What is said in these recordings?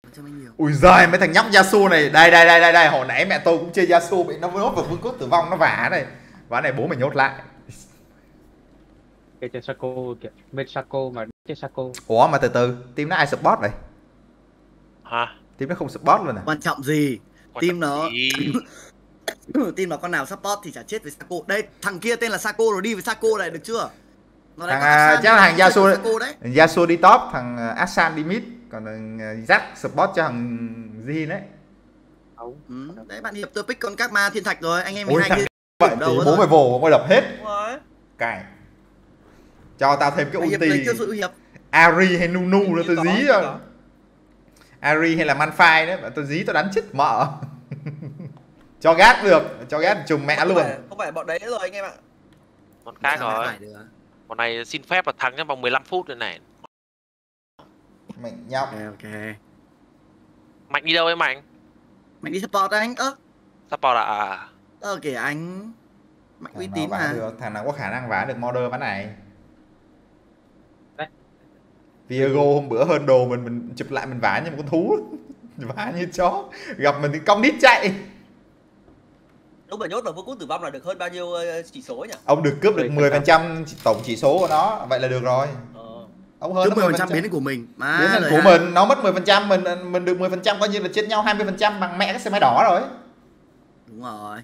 Ui giời, mấy thằng nhóc Yasuo này. Đây, hồi nãy mẹ tôi cũng chơi Yasuo bị nó nhốt vào vương quốc tử vong, nó vả này. Vả này bố mày nhốt lại. Cái chơi Sako kìa, bên Sako mà chơi Sako. Ủa mà từ từ, team nó ai support vậy? Hả? Team nó không support luôn à? Quan trọng gì? Team nó team nó con nào support thì chả chết với Sako. Đây, thằng kia tên là Sako rồi, đi với Sako này được chưa? Nó Thằng chắc là thằng Yasuo đấy. Yasuo đi top, thằng Asan đi mid, còn thằng Jack support cho thằng Jin đấy. Đấy bạn Hiệp tôi pick con các ma thiên thạch rồi, anh em mình hai kia. Vậy thì bố mày vồ mày đập hết. Cài. Cho tao thêm cái ulti. Ari hay Nunu nữa tôi dí rồi. Ari hay là Malphite đấy, tao dí tao đánh chết mợ. Cho gác được, cho gác trùng mẹ luôn. Không phải bọn đấy nữa rồi anh em ạ. Con khác rồi. Bọn này xin phép là thắng trong vòng 15 phút rồi này. Mạnh nhóc. Ok. Mạnh đi đâu ấy Mạnh? Mạnh đi support anh. Support à? Kìa anh. Mạnh uy tín mà. Thằng nào có khả năng vả được modder ván này. Viego hôm bữa hơn đồ mình chụp lại mình vả như một con thú. Vả như chó. Gặp mình thì cong đít chạy. Lúc mà nhốt vào vương quốc tử vong là được hơn bao nhiêu chỉ số nhỉ? Ông được cướp được 10% tổng chỉ số của nó, vậy là được rồi. Ông hơn 10% biến của mình. Biến thành của mình, nó mất 10%, mình được 10% coi như là chết nhau 20% bằng mẹ cái xe máy đỏ rồi. Đúng rồi.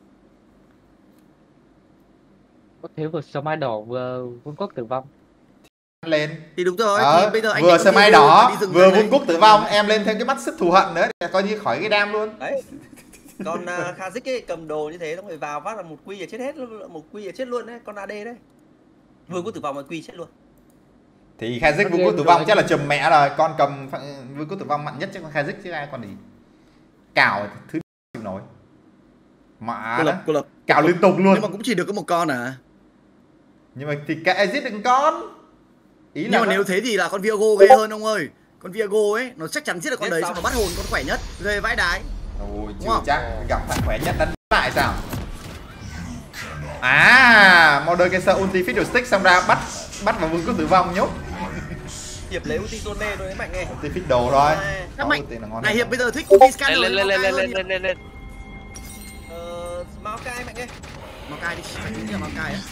Có thế vừa xe máy đỏ vừa vương quốc tử vong. Lên. Thì đúng rồi, thì bây giờ anh vừa xe máy đỏ, vừa vương quốc tử vong, em lên thêm cái mắt xích thù hận nữa, coi như khỏi cái đam luôn. Đấy. Con Kha'Zix ấy cầm đồ như thế xong rồi vào phát là một quy là chết hết, một quy là chết luôn đấy, con AD đấy. Vương quốc tử vong mà quy chết luôn. Thì Kha'Zix vương quốc tử vong chắc là chùm mẹ rồi, con cầm vương quốc tử vong mạnh nhất chắc con Kha'Zix chứ ai còn gì. Cào thứ chịu nổi. Mà cào liên tục luôn. Nhưng mà cũng chỉ được có một con à. Nhưng mà thì cái exit đừng con. Ý nhưng mà nếu thế thì là con Viego ghê hơn ông ơi. Con Viego ấy nó chắc chắn giết được con đấy, xong nó bắt hồn con khỏe nhất, ghê vãi đái. Ôi chưa chắc, gặp thằng khỏe nhất đánh lại sao? À, Modern Kai'Sa ulti Fiddle Stick xong ra bắt vào vương quốc tử vong nhốt. Hiệp lấy ulti Tone rồi đấy Mạnh nghe. Ulti Fiddle thôi. Các Mạnh. Này Hiệp bây giờ thích ulti scan rồi. Lên. Maokai Mạnh nghe. Maokai đi, phải chính là Maokai á.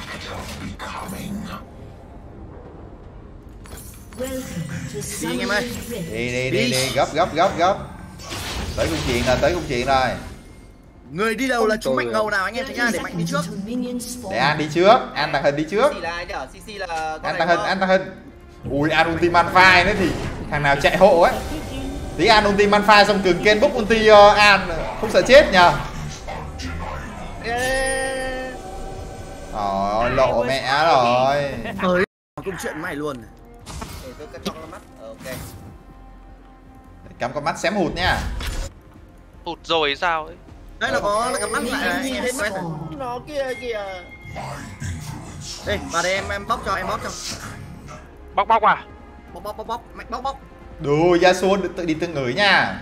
Đi anh em ơi. Đi, gấp. Tới công chuyện rồi. Người đi đầu là chúng Mạnh ngầu nào anh em thấy nha, để Mạnh đi trước. Để An đi trước, An tàng hình đi trước. CC là An tàng hình. Ui, An ulti Malphite nữa thì thằng nào chạy hộ ấy. Tí An ulti Malphite xong cường Ken bốc ulti An không sợ chết nhờ. Lộ mẹ rồi. Câu chuyện mày luôn. Tôi cắt con mắt. Ok. Cắm con mắt xém hụt nha. Hụt rồi sao ấy? Đấy là có là cắm mắt lại này, hết quét. Nó kia kìa. Đây, vào đây em bóc cho, Bóc à? Bóc, Mạnh bóc. Đủ, Yasuo tự đi tự ngửi nha.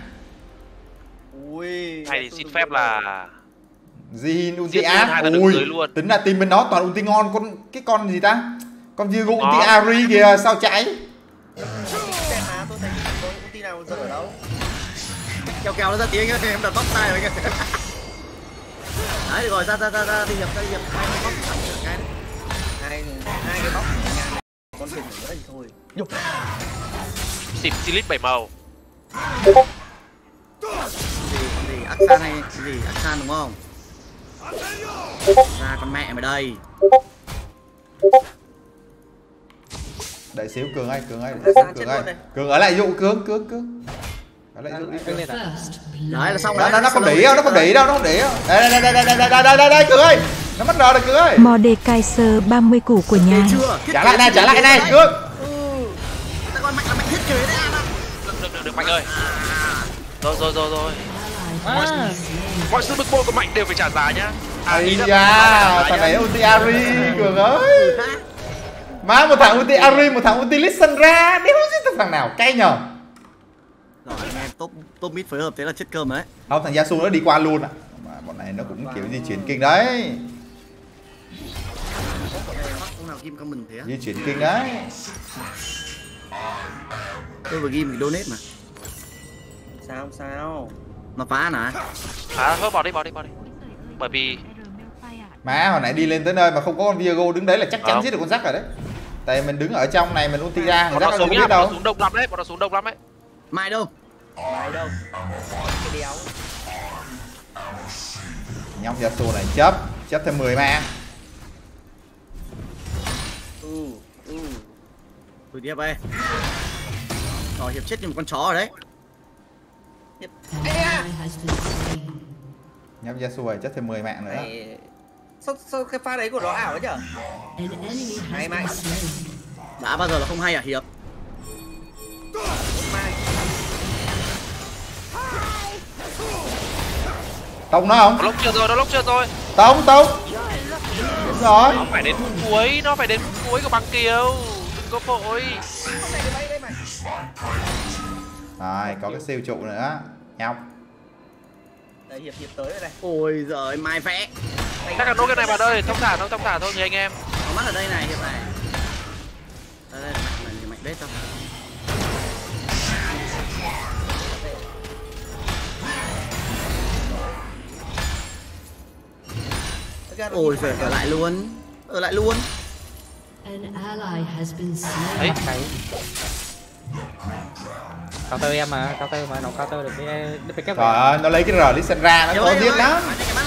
Ui. Hay thì xin phép là Jin ulti áp. Ui, tính là team bên nó toàn ulti ngon, con gì ta? Con Viego ulti Ari kìa, sao chạy? Tôi thấy có ulti nào rơi ở đâu? Kéo nó ra tiếng thì em đặt bóc tay rồi kìa. Đấy được rồi, ra đi Hiệp hai bóc thẳng cái đấy. Hai cái bóc. Con thuyền nữa thì thôi. Nhục. Xịp Silit 7 màu. Gì Aksan hay gì? Aksan đúng không? Ra con mẹ mày đây. Đợi xíu Cường ơi. Cường ở lại dụ Cường. Ở lại dụ đi. Đấy là xong rồi. Nó không để ý đâu, Đây Cường ơi. Nó mất rồi rồi Cường ơi. Modern Kai'Sa 30 củ của nhà. Trả lại này Cường. Con Mạnh là Mạnh thiết kế đấy à. Được Mạnh ơi. Rồi. Mọi sự bực bội của Mạnh đều phải trả giá nhá. Ây da, thằng này ulti Ari Cường ơi. Má một thằng ulti Ari, một thằng ulti Lissandra, đéo giết thằng nào cay nhờ. Rồi anh em top mid phối hợp thế là chết cơm đấy. Không, thằng Yasuo nó đi qua luôn à. Mà bọn này nó cũng kiểu di chuyển kinh đấy. Di chuyển kinh đấy. Tôi vừa ghi mình donate mà. Sao? Nó phá hả? Thôi bỏ đi. Bởi vì Má hồi nãy đi lên tới nơi mà không có con Viego đứng đấy là chắc chắn giết được con Jack rồi đấy. Tại mình đứng ở trong này mình ulti ra, bọn Jack nó không biết đâu. xuống đông lắm đấy, bọn nó xuống đông lắm đấy. Mai đâu? Cái đéo. Nhóc Yasuo này chấp thêm 10 mạng. Tụi điệp ơi. Rồi hiệp chết như một con chó rồi đấy. Nhóc Yasuo này chấp thêm 10 mạng nữa. Sao cái pha đấy của nó ảo ấy nhở? Hay mày. Đã bao giờ là không hay à hiệp? Tông nó không? Nó lốc chưa rồi. Tông. Đúng rồi. Nó phải đến phút cuối của băng kiều. Đừng có vội. Rồi, có cái siêu trụ nữa. Nhóc. Đấy, hiệp tới rồi này. Ôi giời, Mai vẽ. Chắc là nốt cái này vào đây, thông thả thôi người anh em. Nó mắt ở đây này hiệp này. Đây, mạnh đét không? Ôi giời, ở lại luôn. Đấy. Counter em mà, nó counter được cái Trời ơi, nó lấy cái R Lissandra nó có giết lắm.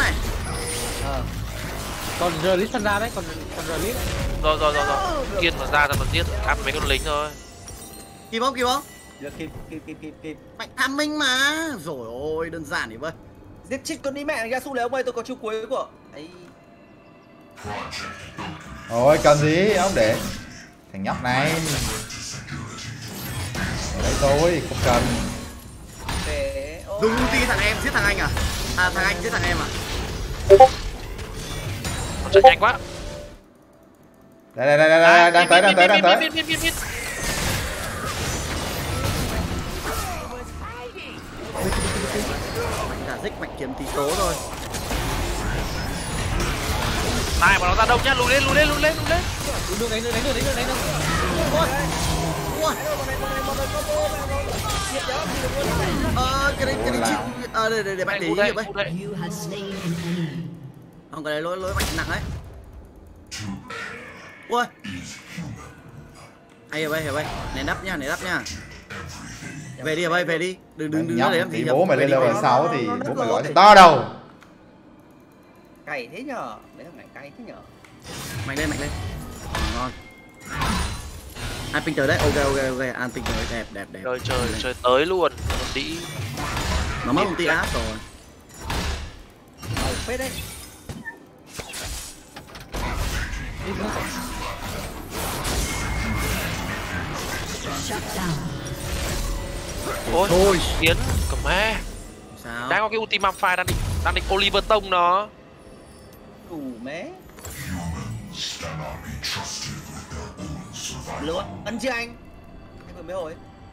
Còn R Lissandra đấy, còn R Liss. Rồi. Kiên mà ra mà giết ăn mấy con lính thôi. Kịp không? Được, kịp. Mạnh tham minh mà. Rồi ôi, đơn giản vậy. Giết chết con đi mẹ Yasuo này ông ơi, tôi có chiêu cuối của. Ấy. Ôi cần gì ông để thằng nhóc này ở đây tôi không cần. Dùng ulti thằng em giết thằng anh à? À thằng anh giết thằng em à? Nó chạy nhanh quá. Đây đang tới. Cả dích mạnh kiếm tí số rồi. Này mà nó ra đông nhá, lùi lên. Đánh được. Cái đấy chịu. Để mạnh để ý hiệp ấy. Không, cái đấy lỗi mạnh nặng đấy. Ui. Hay hiệp ơi. Nén đắp nha. Về đi hiệp ơi, về đi. Đừng nhóc để em thì gì. bố mày lên level 6 thì bố mày gọi to đầu. Cày thế nhở? Đấy thằng này cay thế nhở? Mạnh lên. Ngon. An ping tới đấy. Ok. An ping tới đẹp. Chơi tới luôn. Đi. Nó mất ulti áp rồi. Phết đấy. Ôi, thôi Tiến cầm mẹ. Sao? Đang có cái ulti Malphite đang định Oliver tông nó. Đủ mé. Luôn, ấn chưa anh? Anh vừa mới hồi.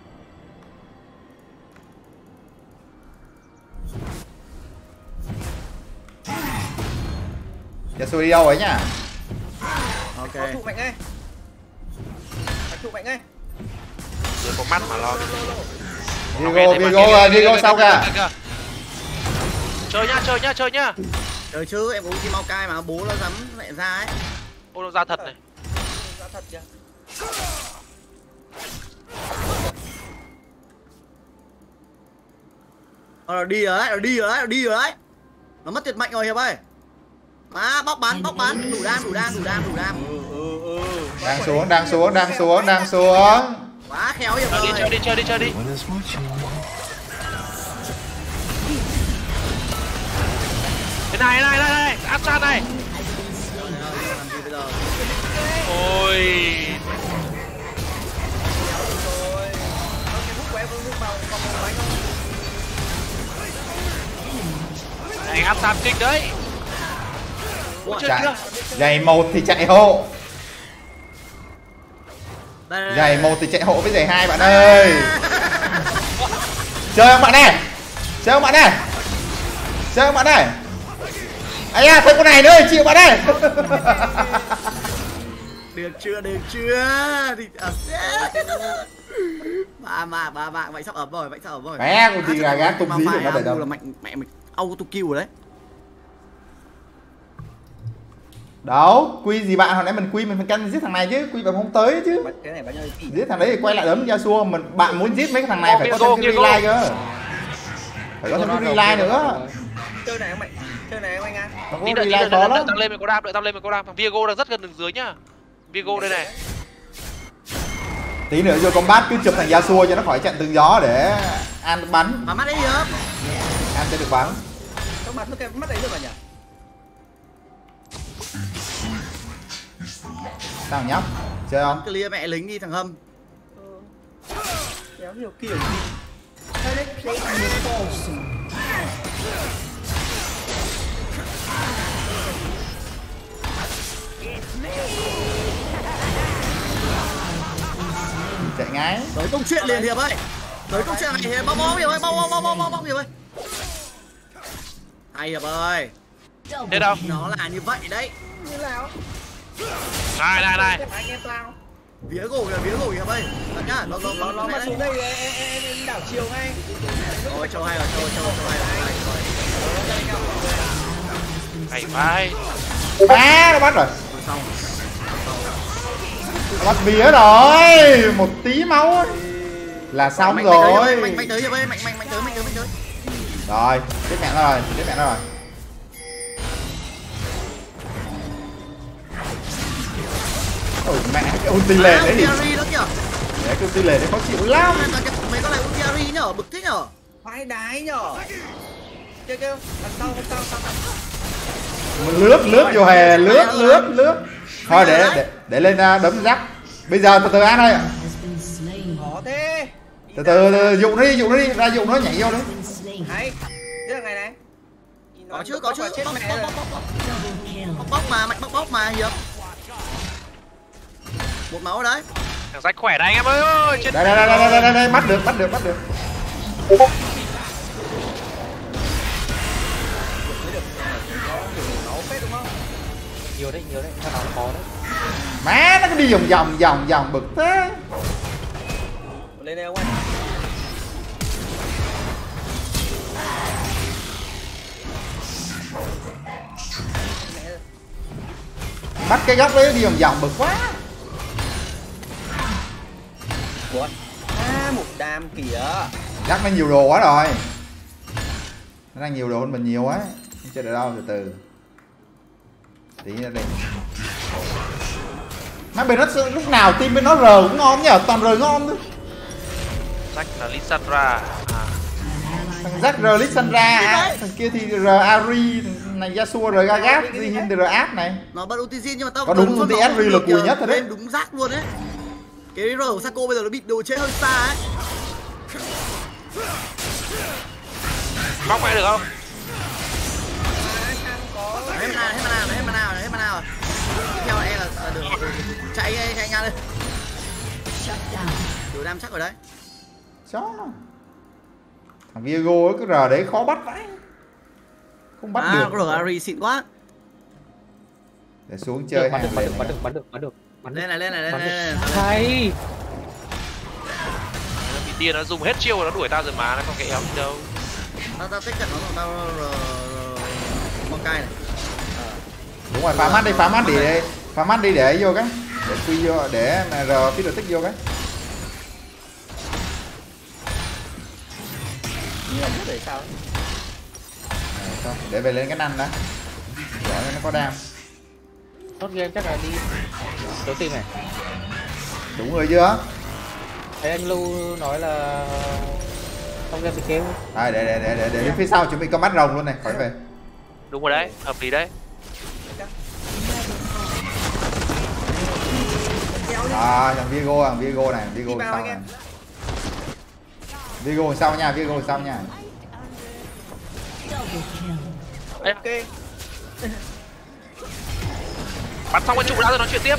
Yasuo đi đâu ấy nhá? Ok. Có trụ mạnh ngay. Rồi có mắt mà lo. Viego sau kìa. Chơi nhá. Trời chứ, em uống mau cai mà bố nó dám lại ra ấy. Ô nó ra thật này. Ra thật kìa. Nó đi rồi đấy. Nó mất tuyệt mạnh rồi hiệp ơi. Má bóc bắn, đủ đam. Đang xuống. Quá khéo hiệp ơi. Chơi đi. Cái này, áp sát này. Ôi. Này áp sát kinh đấy. Chạy. Giày 1 thì chạy hộ. Giày 1 thì chạy hộ với giày 2 bạn ơi. Chơi không bạn này. Ấy à, thấy con này nữa chịu bạn ơi. Được chưa? Thì ba mạng vậy sắp ấm rồi, vậy sắp ấm rồi. Mẹ con thì gà tung dí được nó để đâu là mạnh mẹ mình auto kill rồi đấy. Đâu, quy gì bạn, hồi nãy mình quy mình phải canh giết thằng này chứ, quy bạn không tới chứ. Cái này bao nhiêu tỷ? Giết thằng đấy thì quay lại đấm Yasuo, mình bạn muốn giết mấy cái thằng này phải có thêm cái relay cơ. Phải có thêm cái relay nữa. Chơi này không mày? Chơi này không anh à? Nó có relay khó lắm. Tăng lên mình có đam, đợi tăng lên mình có đam. Thằng Viego đang rất gần đường dưới nhá. Viego đây này. Tí nữa vô combat cứ chụp thằng Yasuo cho nó khỏi chặn tường gió để An bắn. Mà mắt đấy gì không? An sẽ được bắn. Có bắn cái mắt đấy được mà nhỉ? Sao nhóc? Chơi không? Clear mẹ lính đi thằng Hâm. Kéo nhiều kiểu gì? Chạy ngay. Tới công chuyện liền Hiệp ơi. Tới công chuyện này Hiệp, bó Hiệp ơi, bó Hiệp ơi. Hay Hiệp ơi. Thế đâu? Nó là như vậy đấy. Như nào? Này. Anh em tao. Vía gỗ Hiệp ơi. Thật nhá, Nó mà xuống đây em đảo chiều ngay. Ôi châu hay rồi, châu hay rồi. Hay vai. Nó bắt rồi. Xong. Nó bắt bía rồi. Một tí máu ấy. Là xong rồi. Mạnh tới Hiệp ơi, mạnh tới. Rồi, tiếp mẹ nó rồi. Ôi mẹ, cái ulti lề đấy thì cái ulti lề đấy khó chịu lắm. Mấy con này ulti Ari nhở, bực thế nhở. Vai đái nhở. Kêu đằng sau. Lướt vô hè, lướt. Thôi để lên đấm rắc. Bây giờ từ từ An ơi. Khó thế. Từ dụ nó đi, ra dụ nó nhảy vô đấy. Hay. Thế là ngày này. Có chứ. Bóc mà, mạnh bóc mà Hiệp. Một máu đấy. Thằng rách khỏe đây anh em ơi. Đây, bắt được. Nhiều đấy, sao nào khó đấy. Má nó cứ đi vòng bực thế. Lên đây ông anh. Bắt cái góc đấy đi vòng bực quá. Ủa? Một đam kìa. Chắc nó nhiều đồ quá rồi. Nó đang nhiều đồ hơn mình nhiều quá. Không chơi được đâu, từ. Tí nữa đi. Má bên nó lúc nào team bên nó R cũng ngon nhờ, toàn R ngon thôi. Rách là Lissandra. Thằng Jack R Lissandra, thằng kia thì R Ari, này Yasuo R Gagat, Zihin thì R Áp này. Nó bật ulti Jin nhưng mà tao có đúng ulti Ari là cùi nhất rồi đấy. Đúng rác luôn đấy. Cái R của Sako bây giờ nó bị đồ chế hơi xa ấy. Bóc mẹ được không? Hết mana rồi. Theo em là được. Chạy anh Nga lên. Đủ đam chắc rồi đấy. Chó. Thằng Viego cái R đấy khó bắt vãi. Không bắt được. R Ari xịn quá. Để xuống chơi bắn được. Lên này. Hay. Bị điên nó dùng hết chiêu nó đuổi tao rồi mà nó không kệ eo gì đâu. Tao tích cận nó còn tao một cây này. Đúng rồi, phá mắt đi để vô cái. Để quy vô để R phía được tích vô cái. Nhiều chút để sao? Để về lên cái năn đó. Để nó có đam. Tốt game chắc là đi đấu team này. Đúng rồi chưa? Thấy anh Lưu nói là không game bị kéo. À, để đến phía sau chuẩn bị con mắt rồng luôn này, khỏi về. Đúng rồi đấy, hợp lý đấy. À, thằng Viego này, Viego sau này. Viego sau nha. Ok. Bắn xong cái trụ đã rồi nói chuyện tiếp.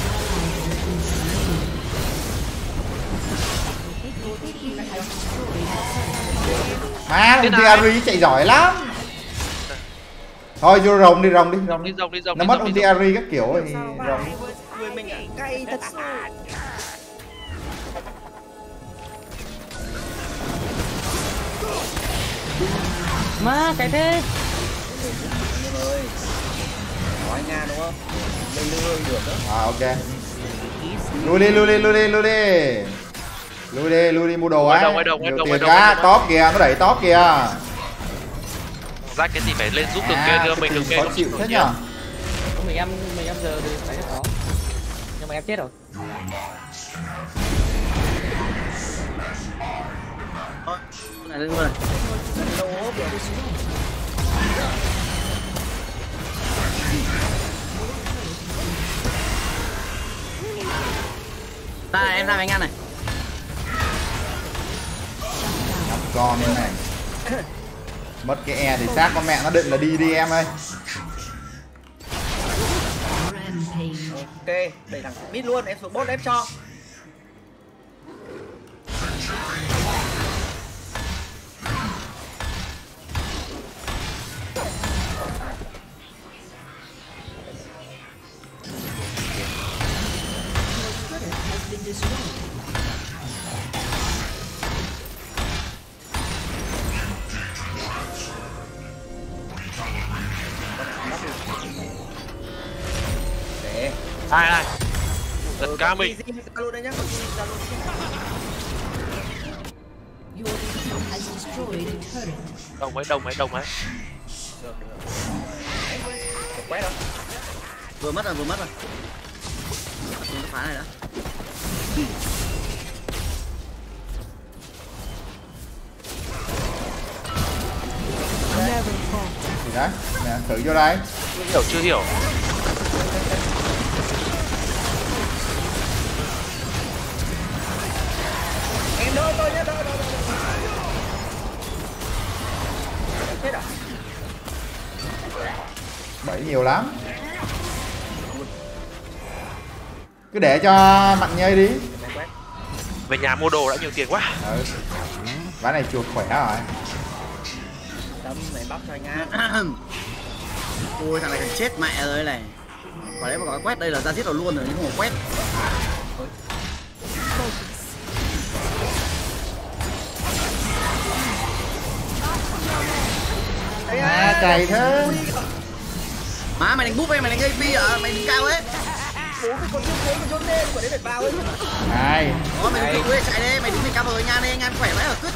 Má, ulti Ari chạy giỏi lắm. Thôi vô rồng đi. Nó mất ulti Ari các kiểu thì rồng. Người mình cay thật sự. Má cái thế. Ơi. Nói Nga đúng không? Lên lương được đó. Ok. Lui đi mua đồ á. Nhiều tiền quá, top kìa, nó đẩy top kìa. Rác cái gì phải lên giúp được kia đưa mình được nghe. Khó chịu thế nhở. Mình em giờ thì phải có. Nhưng mà em chết rồi. Này lên rồi. Em ra với anh này. Con này. Mất cái E thì xác con mẹ nó định là đi em ơi. Ok, đẩy thẳng mid luôn, em xuống bot ép cho. Này. Giật cá mình. Luôn đây nhá, Đồng ấy. quét đâu. Vừa mất rồi. Nó phá này đã. Gì đấy? Nè, thử vô đây. Chưa hiểu. Em đỡ tôi nhé, đỡ. Chết à? Bẫy nhiều lắm. Cứ để cho Mạnh nhây đi. Về nhà mua đồ đã nhiều tiền quá. Ván này chuột khỏe rồi. Tâm mày bắp cho Nga. Ôi thằng này cần chết mẹ rồi này. Quả đấy mà có quét đây là ra giết rồi luôn rồi, nhưng không có quét. Cày thế. Má mày đánh búp ấy, mày đánh AP à, mày đánh cao ấy. Bố cái con chốt lên, quả đấy phải vào ấy. Này. Đó mày đánh búp chạy đi, mày đứng mày cao rồi Nhan đi, Nhan khỏe vãi ở cứt.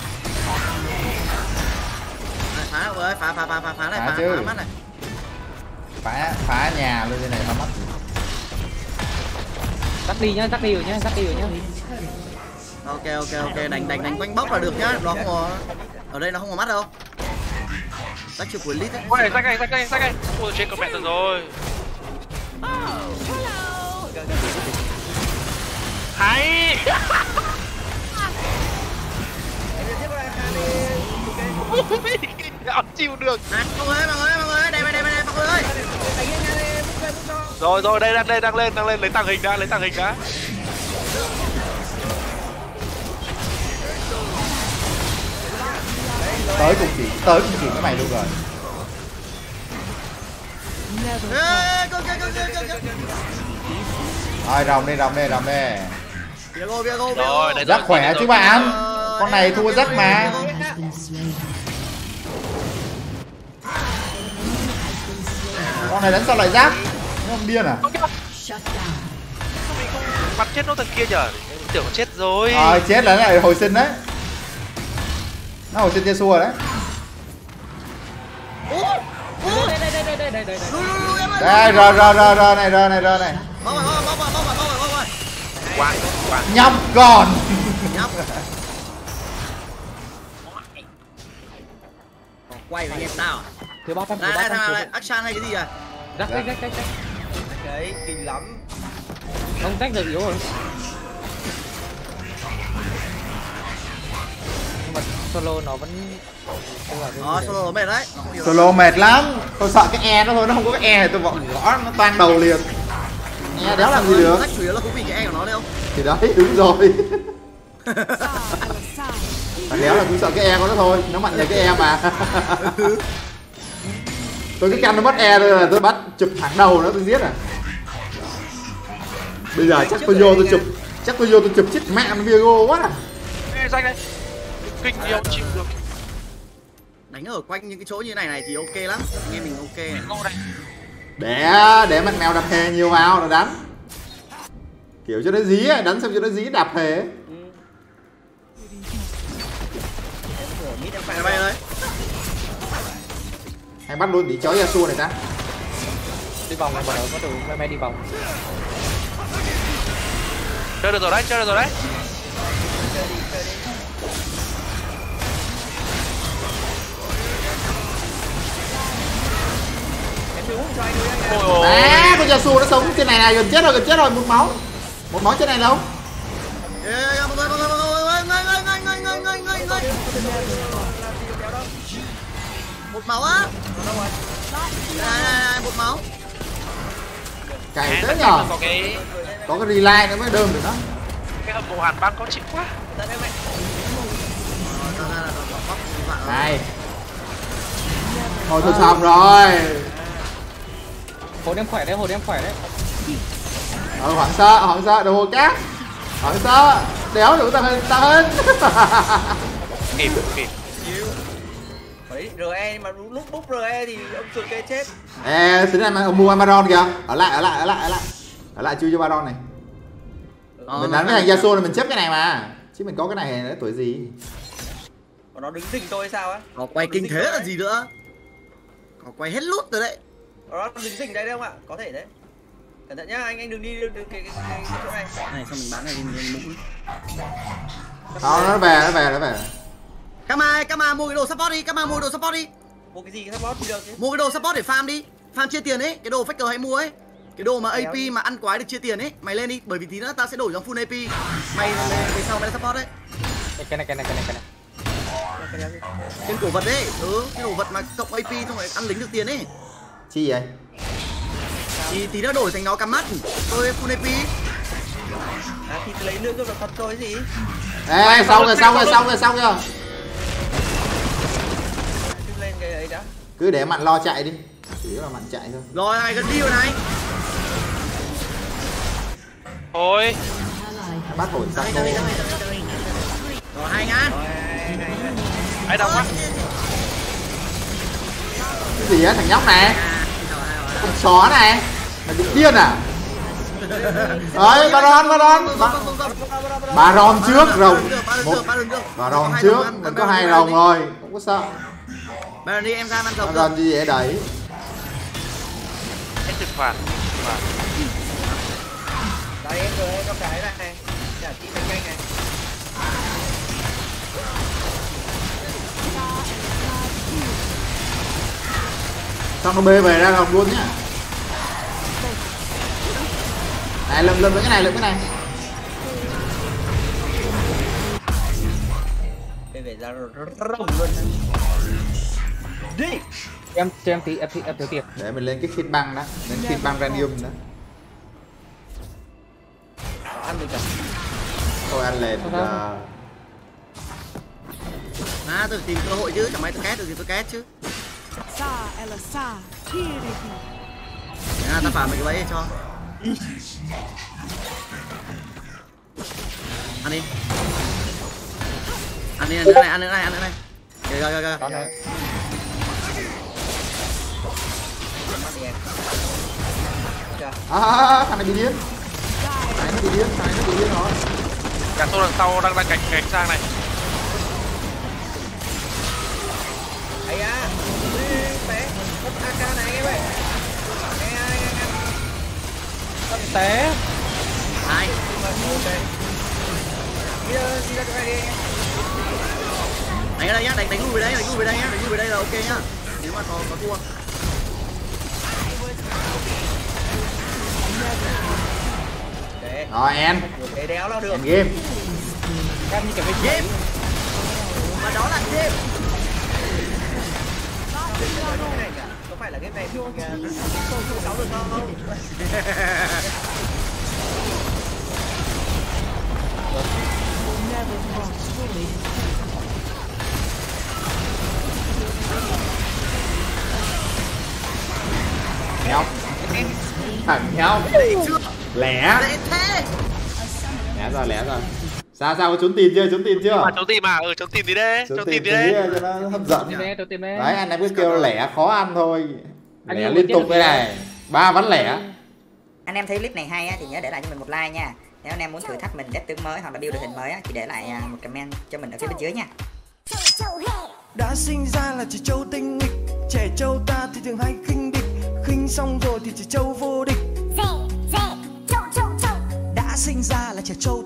Phá rồi, phá này, phá mắt này. Phá nhà luôn, cái này phá mắt. Tắt đi rồi nhá. Ok, đánh quanh bóc là được nhá, nó không có ở đây nó không có mắt đâu. Tắt chưa của lít ấy. Ôi, rác đây. Ôi, trên con mẹ rồi. Hay. Không chịu được. Mọi người, đây, mọi người ơi. Rồi, đây đang lên, lấy tàng hình đã. Tới cùng chỉ cái mày luôn rồi. Rồi rồng đi. Rồi, Rắc khỏe chứ bạn. Con này thua rắc mà. Con này đánh sao lại rắc? Nó không điên à? Bắn chết nó thằng kia nhở? Tưởng nó chết rồi. Chết là lại hồi sinh đấy. Nó hồi sinh Yasuo đấy. Đây rồi này. Nhóc con. Quay với em tao. Thứ ba Đây thằng nào này, action hay cái gì à? Rắc. Đấy, kinh lắm. Không tách được yếu rồi. Nhưng mà solo nó vẫn Solo mệt đấy. Solo mệt lắm. Tôi sợ cái E nó thôi, nó không có cái E thì tôi gõ nó toang đầu liền. E đéo làm gì được. Chủ yếu là cũng vì cái E của nó đấy không? Thì đấy, đúng rồi. Thằng đéo là cũng sợ cái E của nó thôi, nó mạnh về cái E mà. Tôi cứ căn nó mất E thôi là tôi bắt chụp thẳng đầu nó, tôi giết à. Bây giờ chắc tôi vô tôi chụp chết mẹ nó Viego quá à. Ê, danh đây. Kinh nhiều chịu được. đánh ở quanh những cái chỗ như này thì ok lắm, nghe mình ok này. Để mặt mèo đạp hề nhiều vào nó đánh. Kiểu cho nó dí ấy, đánh xong cho nó dí đạp hề ấy. Bay ơi. Hay bắt luôn tí chó Yasuo này ta. Đi vòng này, có đủ may đi vòng. Chơi được rồi đấy, chơi được rồi đấy. À, con Yasuo nó sống trên này này, gần chết rồi, một máu trên này đâu? Một máu á. Này, một máu. Cày thế nhở? Có cái relay nữa mới đơm được đó. Cái hầm bộ hàn băng có chịu quá. Này. Thôi tôi xong rồi. Hồn em khỏe đấy, Hoảng sợ, đồ hồ cát. Hoảng sợ, đéo đủ ta hơn. Kịp. Đấy, RE mà lúc búp RE thì ông chuột kê chết. Ê, thế này mà ông mua Baron kìa. Ở lại chui cho Baron này. Mình đánh cái thằng Yasuo này mình chấp cái này mà. Chứ mình có cái này nữa tuổi gì. Còn nó đứng rình tôi sao á? Có quay kinh thế là gì nữa? Có quay hết lút rồi đấy. Nó đứng rình đây đấy không ạ? Có thể đấy. Cẩn thận nhá, anh đừng đi cái chỗ này. Này xong mình bán này lên mũ. Nó về. Kama mua cái đồ support đi, Mua cái gì support đi được chứ? Mua cái đồ support để farm đi. Farm chia tiền ấy, cái đồ faker hay mua ấy. Cái đồ mà AP mà ăn quái được chia tiền ấy, mày lên đi, bởi vì tí nữa tao sẽ đổi sang full AP. Mày về sau mày là support đấy. Cái này. Cái cổ vật đấy, cái đồ vật mà cộng AP xong rồi ăn lính được tiền ấy. Chi vậy? Thì tí nữa đổi thành nó cắm mắt, tôi full AP. À thì lấy nước cho nó thật thôi gì? Ê, xong rồi. Lên cái ấy đã. Cứ để mặn lo chạy đi. Chỉ là mặn chạy thôi. Rồi này, gần đi rồi này. Thôi. Bắt ổn sao cô. Rồi 2.000. Ai đâu quá. Cái gì á thằng nhóc này? Con chó này. Mày bị điên à? Đấy, Baron trước rồng. Baron trước, mình có 2 rồng rồi, không có sợ. Baron đi em ra ăn rồng. Baron gì vậy đấy? Hết trừng phạt. Đây em rồi em có cái này. Chả chị đánh nhanh này. Xong nó bê về ra rồng luôn nhá. Này lượm với cái này. Bê về ra rồng luôn. Đi. Em tí thiếu tiền. Để mình lên cái khít băng đó, lên khít băng radium đó. Ăn được cả. Thôi ăn lên. Tôi tìm cơ hội chứ, chẳng may tôi két được thì tôi két chứ. Ta phản mấy cái bẫy cho. Ăn đi. Ăn nữa này. Kìa. Con này. Thằng này bị điên. Thằng này bị điên rồi. Cả tôi đằng sau đang cạnh sang này. Ấy à. Té. Mất AK này em ơi. Té. Hai. Đi ra chỗ này đi. Đánh ở đây nhá, đánh lùi về đây là ok nhá. Nếu mà có thua. Rồi em. Để đéo là được. Em game. Em như kiểu cái Game. Và đó là game. Có phải là game này không? Sáu được không? Nhóc. Thằng nhóc. Lẻ. Dễ thế. Lẻ rồi. Sao có trốn tìm chưa? Trốn tìm à? Trốn tìm tí đấy. Trốn tìm tí đấy đấy. cho nó hấp dẫn. Trốn tìm đấy. Đấy, anh em cứ kêu lẻ khó ăn thôi. Lẻ liên tục cái này. 3 ván lẻ. Anh em thấy clip này hay á thì nhớ để lại cho mình một like nha. Nếu anh em muốn thử thách mình death tướng mới hoặc là build đội hình mới á thì để lại một comment cho mình ở phía bên dưới nha. Đã sinh ra là chỉ trâu tinh nghịch, trẻ trâu ta thì thường hay khinh địch, khinh xong rồi thì chỉ trâu vô địch. Đã sinh ra là trẻ trâu